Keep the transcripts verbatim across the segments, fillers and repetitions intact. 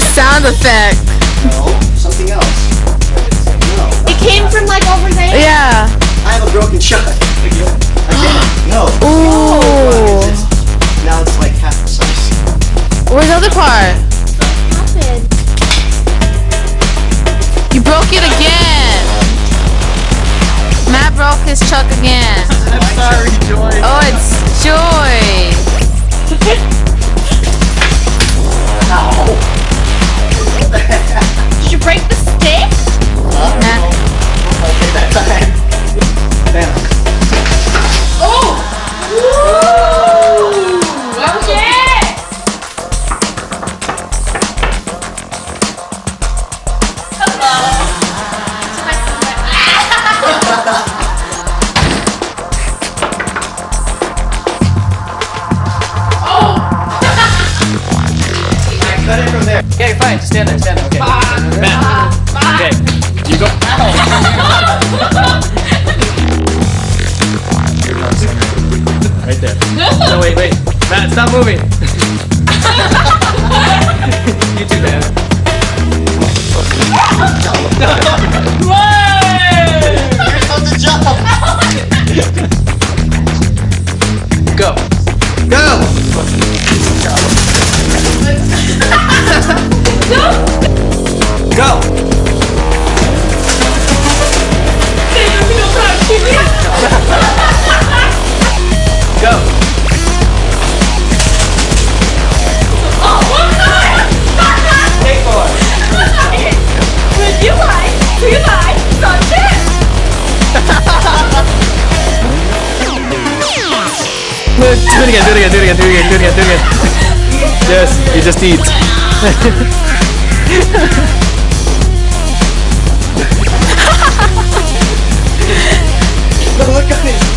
sound effect. No, something else. No. It came from like over there. Yeah. I have a broken shot. Again. No. Ooh. Now it's like half the size. Where's the other part? What happened? You broke it again. Matt broke his chuck again. I'm sorry, Joy. Oh, it's Joy. Ow. Did you break the stick? Huh? Nah. Okay, that time. Bam. Oh! Woo! Okay! Hello. Cut it from there. Okay, fine. Just stand there. Stand there. Okay. Matt. Okay. You go. Right there. No, wait, wait. Matt, stop moving. You too, man. You're supposed to jump. Go. Go. Go. Go. Take four. You lie. You lie. Not this. Do it again, do it again, do it again, do it again, do it again, do it again. Yes, you just eat. Look at this.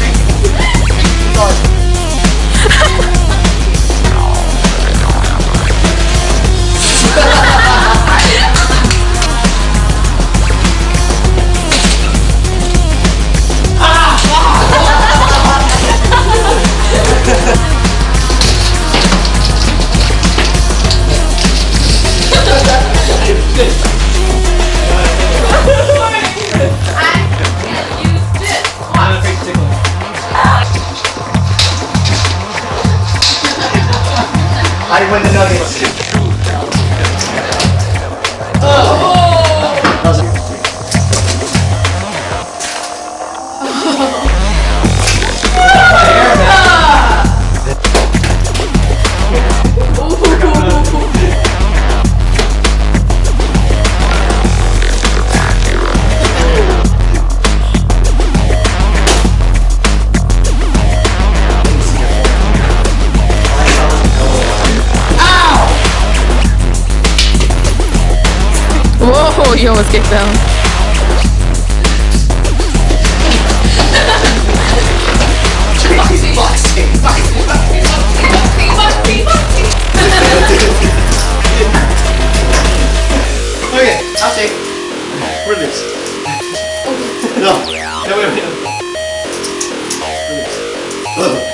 I win the nuggets. Whoa, you almost kicked down. Okay, I'll take. Release. No. No, wait, wait. Release.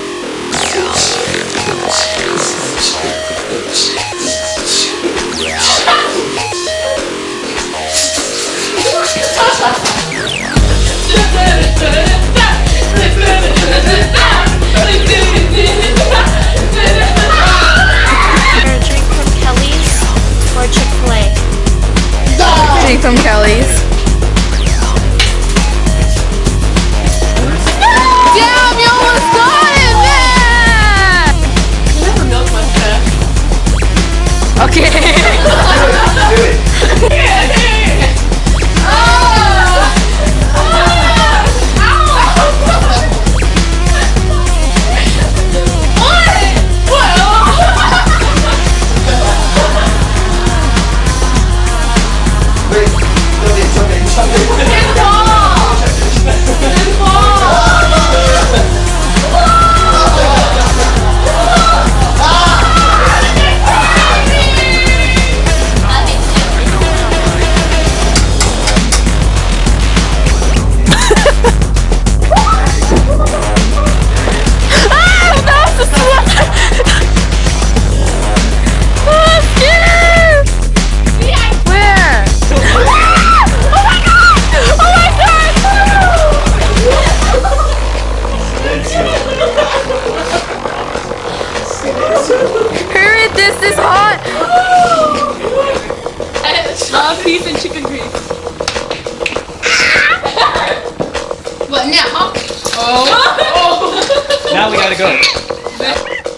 Drink from Kelly's or Chick-fil-A? Drink from Kelly's. Damn, you almost got it, man! You never milk my stuff. Okay. Do it. Wait, it's okay, it's okay, it's okay. Oh. Now we gotta go.